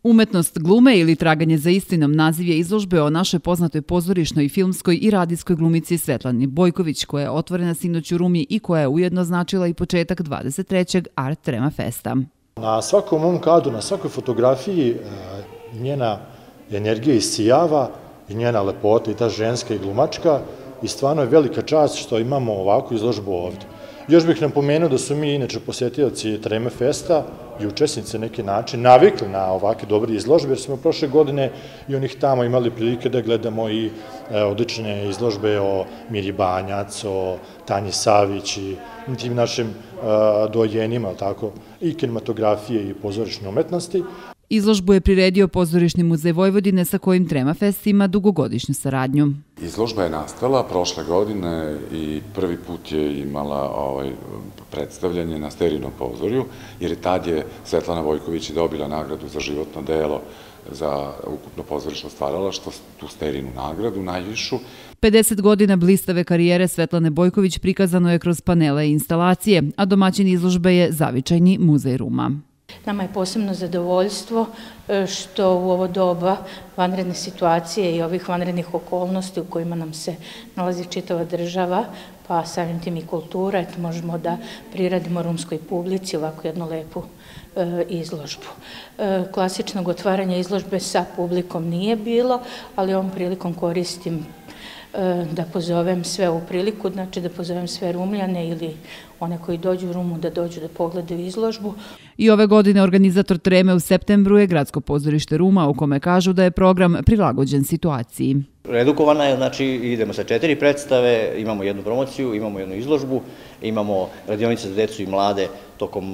Umetnost glume ili traganje za istinom naziv je izložbe o našoj poznatoj pozorišnoj, filmskoj i radijskoj glumici Svetlani Bojković, koja je otvorena sinoć u Rumi i koja je ujedno značila i početak 23. Art Trema Festa. Na svakom mom kadru, na svakoj fotografiji njena energija isijava i njena lepota i ta ženska i glumačka i stvarno je velika čast što imamo ovakvu izložbu ovdje. Još bih napomenuo da su mi inače posjetioci Treme Festa i učesnici na neki način navikli na ovakve dobre izložbe, jer smo prošle godine i onih tamo imali prilike da gledamo i odlične izložbe o Miri Banjac, o Tanji Savić i tim našim dojenima, i kinematografije i pozorišne umetnosti. Izložbu je priredio Pozorišni muzej Vojvodine sa kojim Trema Fest ima dugogodišnju saradnju. Izložba je nastala prošle godine i prvi put je imala predstavljanje na Sterinom pozorju, jer tad je Svetlana Bojković dobila nagradu za životno delo za ukupno pozorišno stvaralaštvo, tu Sterinu nagradu, najvišu. 50 godina blistave karijere Svetlane Bojković prikazano je kroz panele i instalacije, a domaćin izložbe je Zavičajni muzej Ruma. Nama je posebno zadovoljstvo što u ovo doba vanredne situacije i ovih vanrednih okolnosti u kojima nam se nalazi čitava država, pa samim tim i kultura, možemo da priradimo rumskoj publici ovako jednu lepu izložbu. Klasičnog otvaranja izložbe sa publikom nije bilo, ali ovom prilikom koristim da pozovem sve u priliku, znači da pozovem sve Rumljane ili one koji dođu u Rumu da dođu da pogledaju izložbu. I ove godine organizator Treme u septembru je Gradsko pozorište Ruma, u kome kažu da je program prilagođen situaciji. Redukovana je, znači idemo sa 4 predstave, imamo jednu promociju, imamo jednu izložbu, imamo radionice za decu i mlade tokom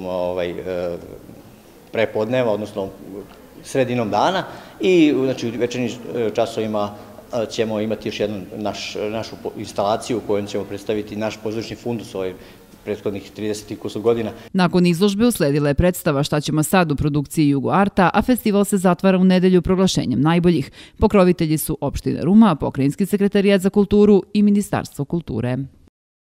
prepodneva, odnosno sredinom dana i znači u večernjim časovima ćemo imati još jednu našu instalaciju u kojoj ćemo predstaviti naš pozorišni fundus prethodnih 30 i kusur godina. Nakon izložbe usledila je predstava Šta ćemo sad u produkciji Jugo Arta, a festival se zatvara u nedelju proglašenjem najboljih. Pokrovitelji su opština Ruma, Pokrajinski sekretarijat za kulturu i Ministarstvo kulture.